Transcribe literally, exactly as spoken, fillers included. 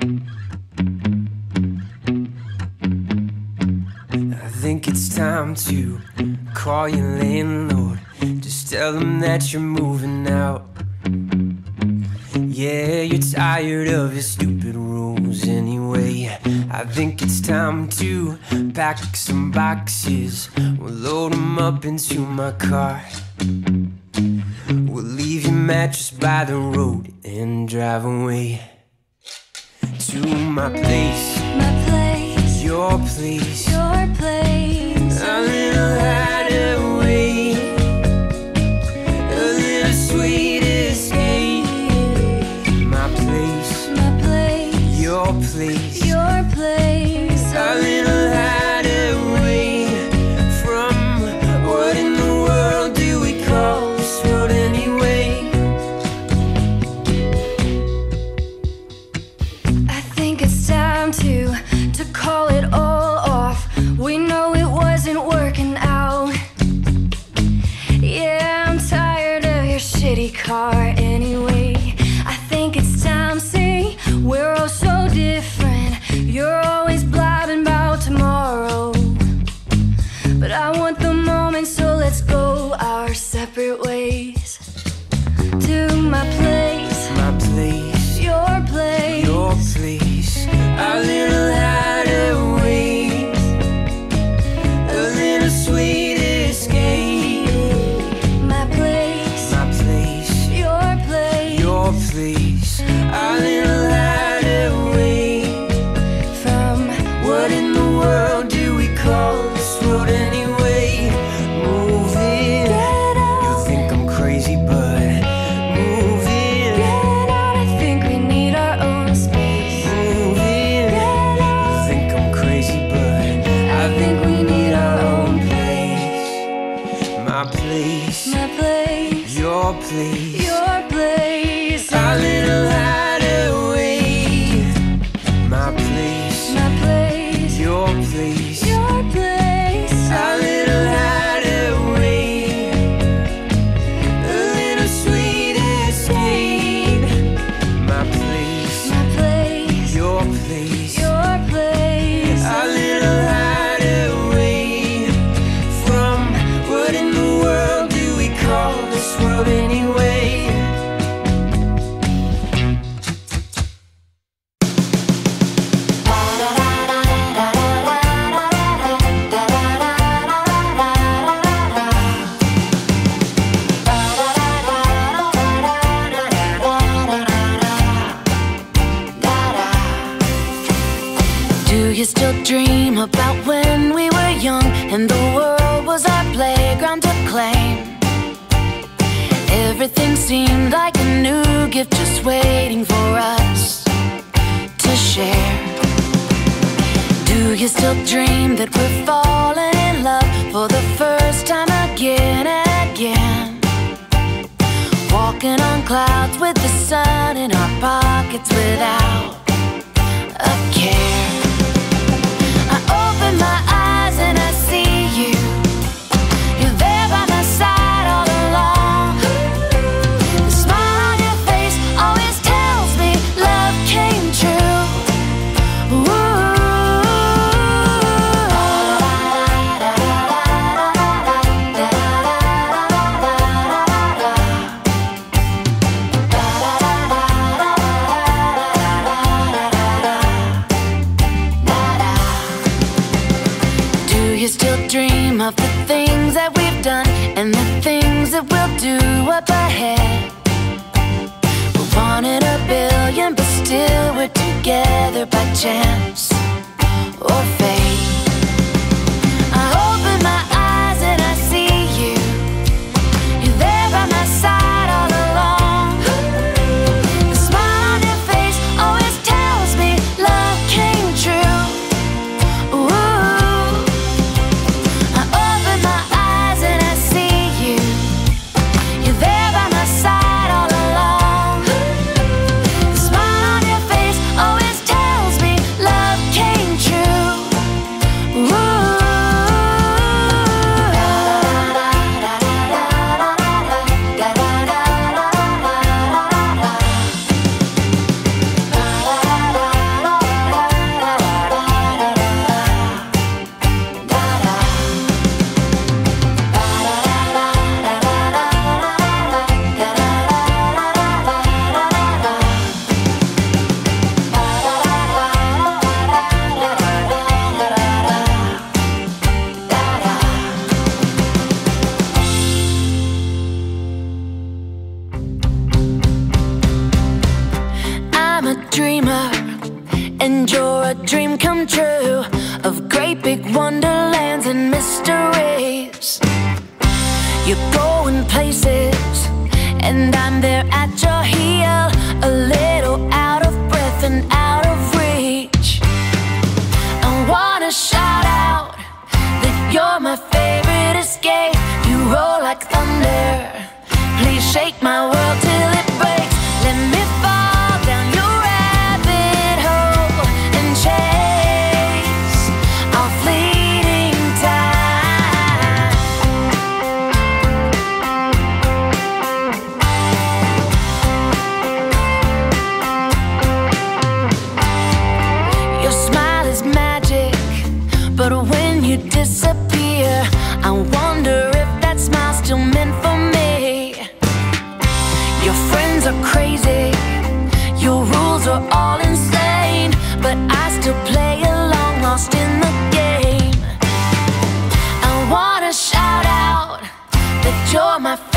I think it's time to call your landlord. Just tell him that you're moving out. Yeah, you're tired of your stupid rules anyway. I think it's time to pack some boxes. We'll load them up into my car. We'll leave your mattress by the road and drive away to my place. My place, your place, your place. A little hideaway, a little sweet escape. My place, my place, your place, your place. A little hideaway from what in the world do we call this world anyway? I think it's time to to call it all off. We know it wasn't working out. Yeah, I'm tired of your shitty car anyway. I think it's time, see, we're all so different. You're always blabbing about tomorrow, but I want the moment, so let's go our separate ways. To my place, My place, your place, your place, a little hideaway, a little sweet escape. my place, My place, your place, your place, a little hideaway from what in the world do we call this world anyway? Move in. Get out. You think I'm crazy, but move in. Get out, I think we need our own space. Move in. Get out. You think I'm crazy, but I think we need our own place. My place, My place, your place, your place, a little hideaway. My place, my place, your place, your place, a little hideaway, a little sweet escape. My place, my place, your place, your place. a little hideaway from what in the world do we call this world anyway? Do you still dream about when we were young and the world was our playground to claim? Everything seemed like a new gift just waiting for us to share. Do you still dream that we're falling in love for the first time again and again? Walking on clouds with the sun in our pockets without a care. I open my eyes and I see you. You're there by my side all along. The smile on your face always tells me love came true. Do you still dream of the things that we've done and the things that we'll do up ahead? We're one in a billion, but still we're together by chance or fate. I open my eyes and I see you. You're there by my side all along. The smile on your face always tells me love came true. Ooh. I open my eyes and I see you. You're there by my side all along. The smile on your face always tells me love came true. dream come true of great big wonderlands and mysteries. You're going places, and I'm there at your heel, a little out of breath and out of reach. I wanna shout out that you're my favorite escape. You roll like thunder, please shake my world till it breaks. Let me fall down your rabbit hole and chase our fleeting time. Your smile is magic, but when you disappear, I wonder if that smile's still meant for me. Your friends are crazy, your rules are all insane, but I still play along, lost in the game. I wanna shout out that you're my